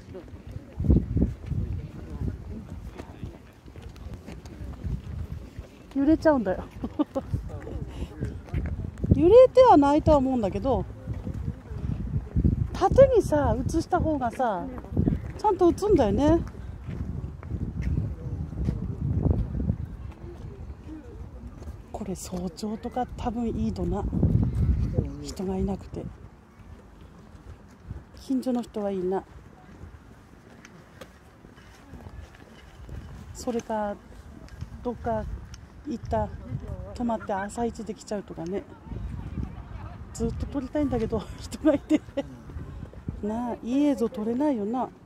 揺れちゃうんだよ揺れてはないとは思うんだけど、縦にさ映した方がさちゃんと映んだよね。これ早朝とか多分いい度な、人がいなくて近所の人はいいな。それかどっか行った泊まって朝一で来ちゃうとかね。ずっと撮りたいんだけど人がいてなあ、いい映像撮れないよな。